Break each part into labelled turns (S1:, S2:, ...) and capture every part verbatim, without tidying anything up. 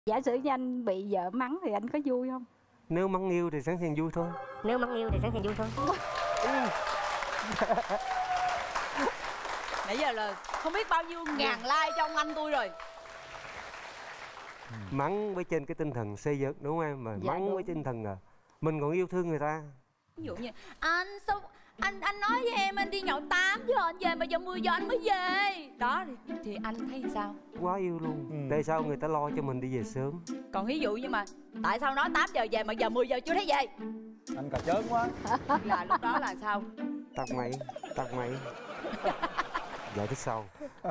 S1: Giả sử như anh bị vợ mắng thì anh có vui không?
S2: Nếu mắng yêu thì sẵn sàng vui thôi.
S3: Nếu mắng yêu thì sẵn sàng vui thôi.
S4: Nãy giờ là không biết bao nhiêu ngàn like cho ông anh tôi rồi.
S2: Mắng với trên cái tinh thần xây dựng, đúng không em? Mà
S1: Dạ,
S2: mắng
S1: đúng.
S2: với tinh thần à, mình còn yêu thương người ta.
S4: Ví dụ như anh sao anh anh nói với em anh đi nhậu tám giờ anh về mà giờ mười giờ anh mới về. Đó thì, thì anh thấy sao?
S2: Quá yêu luôn.
S5: Ừ.
S2: Tại sao người ta lo cho mình đi về sớm?
S4: Còn ví dụ như mà tại sao nói tám giờ về mà giờ mười giờ chưa thấy về?
S5: Anh cà chớn quá.
S4: Là lúc đó là sao?
S2: Tắt máy, tắt máy. Giải thích sau.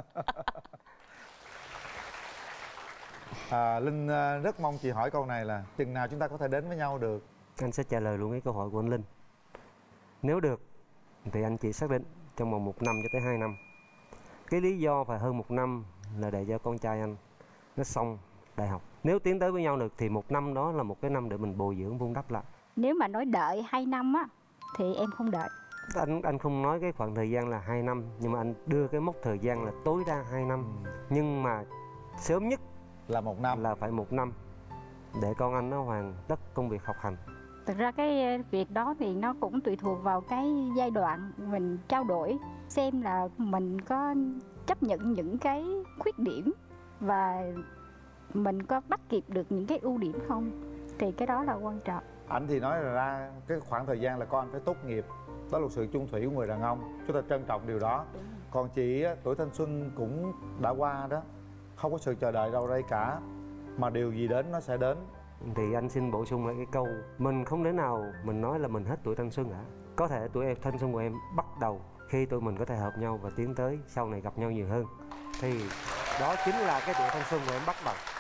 S5: à, Linh à, rất mong chị hỏi câu này là chừng nào chúng ta có thể đến với nhau được?
S2: Anh sẽ trả lời luôn cái câu hỏi của anh Linh. Nếu được thì anh chỉ xác định trong vòng một năm cho tới hai năm. Cái lý do phải hơn một năm là để cho con trai anh nó xong đại học. Nếu tiến tới với nhau được thì một năm đó là một cái năm để mình bồi dưỡng vun đắp lại.
S1: Nếu mà nói đợi hai năm á thì em không đợi.
S2: Anh anh không nói cái khoảng thời gian là hai năm, nhưng mà anh đưa cái mốc thời gian là tối đa hai năm.
S5: Ừ.
S2: Nhưng mà sớm nhất
S5: Là một năm.
S2: là phải một năm để con anh nó hoàn tất công việc học hành.
S1: Thực ra cái việc đó thì nó cũng tùy thuộc vào cái giai đoạn mình trao đổi, xem là mình có chấp nhận những cái khuyết điểm và mình có bắt kịp được những cái ưu điểm không, thì cái đó là quan trọng.
S5: Anh thì nói là ra cái khoảng thời gian là con anh phải tốt nghiệp, đó là sự chung thủy của người đàn ông, chúng ta trân trọng điều đó. Còn chị á, tuổi thanh xuân cũng đã qua đó, không có sự chờ đợi đâu đây cả, mà điều gì đến nó sẽ đến.
S2: Thì anh xin bổ sung lại cái câu, mình không thể nào mình nói là mình hết tuổi thanh xuân cả. Có thể tuổi em thanh xuân của em bắt đầu khi tụi mình có thể hợp nhau và tiến tới sau này gặp nhau nhiều hơn, thì đó chính là cái tuổi thanh xuân của em bắt đầu.